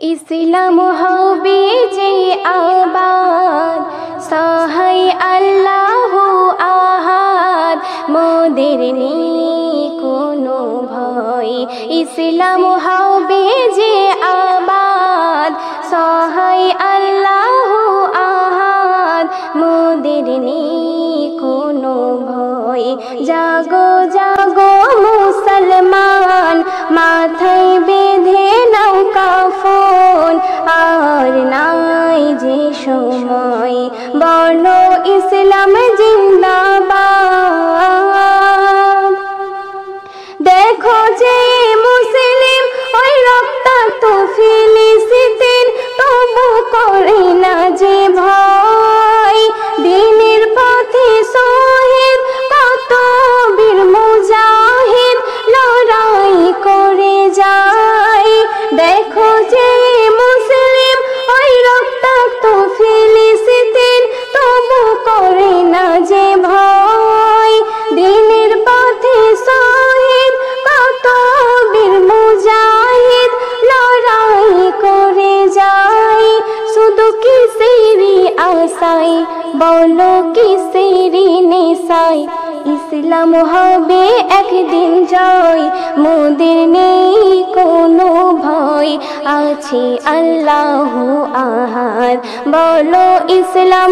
ইসলাম হবে যে আবাদ, সহায় আল্লাহু আহাদ, মোদের নেই কোনো ভয়। ইসলাম হবে যে আবাদ, সহায় আল্লাহু আহাদ, মোদের নেই কোনো ভয়। জাগো জাগো মুসলমান, মাথায় বেঁধে নাও কাফন, আর নাই যে সময়, বলো ইসলাম জিন্দাবাদ। দেখো যে মুসলিম ওই রক্তাক্ত ফিলিস্তিন, তবু করে না যে ভয়। দিনের পথে শহীদ কত বীর মুজাহিদ লড়াই করে যায়। দেখো যে মুসলিম ওই রক্তাক্ত ফিলিস্তিন, তবু করে না যে ভয়। দিনের পথে শহীদ কত বীর মুজাহিদ লড়াই করে যায়। শুধু কিসেরি আশায়, বলো কিসেরি নেশায়, ইসলাম হবে একদিন জয়, মোদের নেই কোনো ভয়। আছে আল্লাহু আহাদ, বলো ইসলাম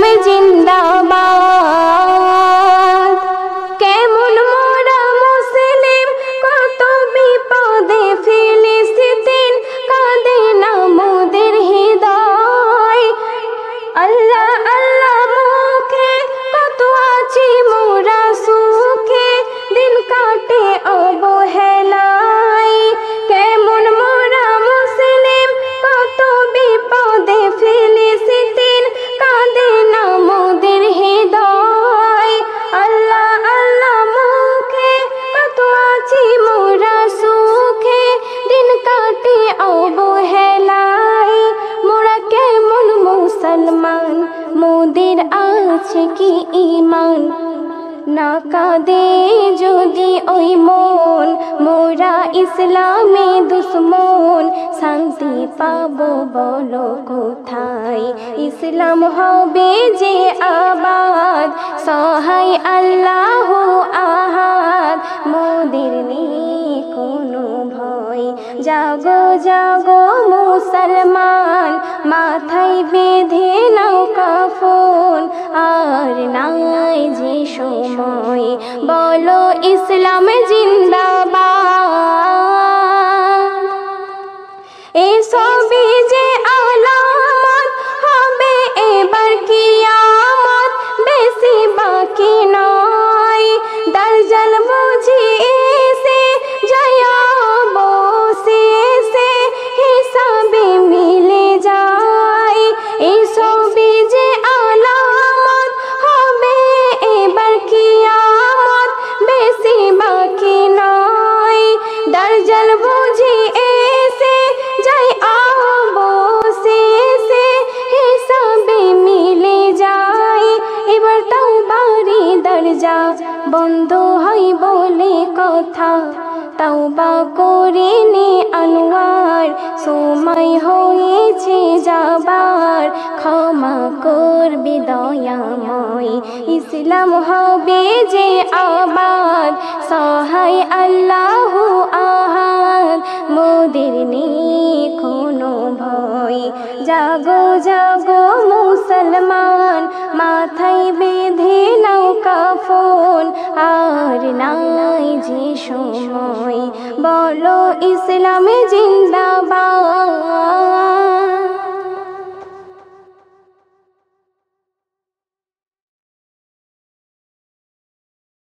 জিন্দাবাদ। কেমন মোরা মুসলিম কত বিপদে ফিলিস্তিন, কাঁদে না মোদের হৃদয়। আল্লাহ আল্লাহ মুখে কত আছি মোরা সুখে, দিন কাটে অবহেলায়। কেমন মোরা মুসলিম কত বিপদে ফিলিস্তিন, কাঁদে না মোদের হৃদয়। আল্লাহ আল্লাহ মুখে কত আছি মোরা সুখে, দিন কাটে অবহেলায়। মোরা কেমন মুসলমান, মোদের আছে কি ঈমান, না কাঁদে যদি ওই মন, মোরা ইসলামে দুশ্মন, শান্তি পাবো বলো কোথায়। ইসলাম হবে যে আবাদ, সহায় আল্লাহু আহাদ, মোদের নেই কোনো ভয়। জাগো জাগো মুসলমান, মাথায় বেঁধে নাও কাফন, আর নাই যে সময়, বলো ইসলাম জিন্দাবাদ। এসবই যে আলামত, হবে এবার কিয়ামত, বেশি বাকি নয়। দরজাল বুঝি এসে জয়া বসে, হিসাবে মিলে যায়। এসবই যে আলামত, হবে এবার কিয়ামত, বেশি বাকি নয়। দরজাল বুঝি এসে যাই বসে, হিসাবে মিলে যায়। এবার তাওবারি দরজা বন্ধ হয় বলে কথা, তাওবা করে নে আনোয়ার, সময় হয়েছে যাবার, ক্ষমা করবে দয়াময়। ইসলাম হবে যে আবাদ, সহায় আল্লাহু আহাদ, মোদের নেই কোনো ভয়। জাগো জাগো মুসলমান, মাথায় বেঁধে নাও কাফন, আর নাই যে সময়, বলো ইসলাম জিন্দাবাদ।